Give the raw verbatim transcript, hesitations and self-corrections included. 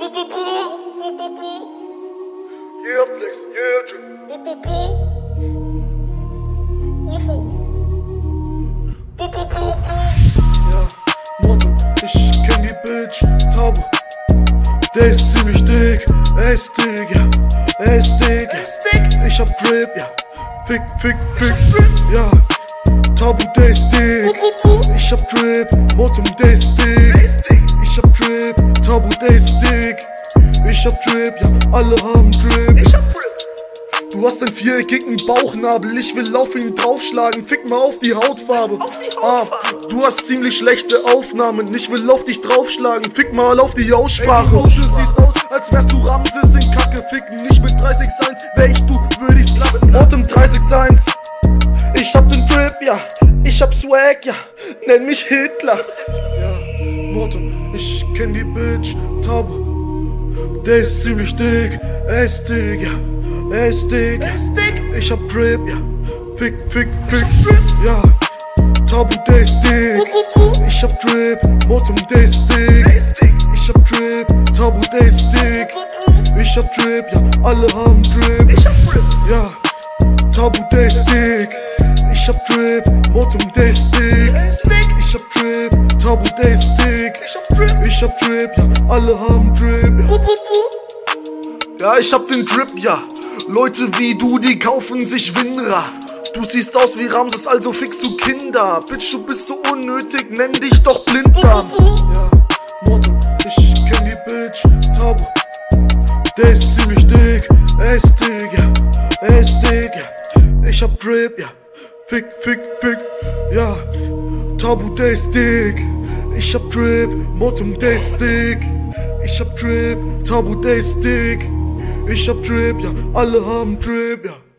Yeah, flex, yeah, drip. Ufo. Ja, Motto, ich kenn die Bitch, Tabu. Der ist ziemlich dick, er ist dick, ja, er ist dick, ja. Ich hab Drip, ja, fick, fick, fick, ja. Tabu, der ist dick, ich hab Drip, Motto, der ist dick. Ich hab Drip, Tabu, der ist dick. Ich hab Drip, ja, alle haben Drip. Ich hab Drip. Du hast einen viereckigen Bauchnabel, ich will auf ihn draufschlagen. Fick mal auf die Hautfarbe. Auf die Hautfarbe. Ah, du hast ziemlich schlechte Aufnahmen, ich will auf dich draufschlagen. Fick mal auf die Aussprache. Ey, du siehst aus, als wärst du Ramses in Kacke. Ficken nicht mit drei sechs eins, wär ich du, würd ich's lassen. Bottom drei sechs eins. Ich hab den Drip, ja, ich hab Swag, ja, nenn mich Hitler. Ja, Morton, ich kenn die Bitch, Tabu. Der ist ziemlich dick, er ist dick, ja, er ist dick, er ist dick. Ich hab Drip, ja, fick, fick, fick, ja. Tabu, der ist dick, ich hab Drip, Morton, der ist dick. Ich hab Drip, Tabu, der ist dick. Ich hab Drip, ja, alle haben Drip. Ich hab Drip, ja. Tabu, der ist dick. Ich hab Drip, Morton, der ist dick. Ich hab Drip, Tabu, der ist dick. Ich hab Drip, ja, alle haben Drip, ja. Ja, ich hab den Drip, ja. Leute wie du, die kaufen sich Winra. Du siehst aus wie Ramses, also fickst du Kinder. Bitch, du bist so unnötig, nenn dich doch Blinddarm. Ja, Morton, ich kenn die Bitch, Tabu. Der ist ziemlich dick, er ist dick, ja, er ist dick, ja. Ich hab Drip, ja, fick, fick, fick, ja. Tabu, der ist dick. Ich hab Drip, Morton, der ist dick. Ich hab Drip, Tabu, der ist dick. Ich hab Drip, ja, alle haben Drip, ja.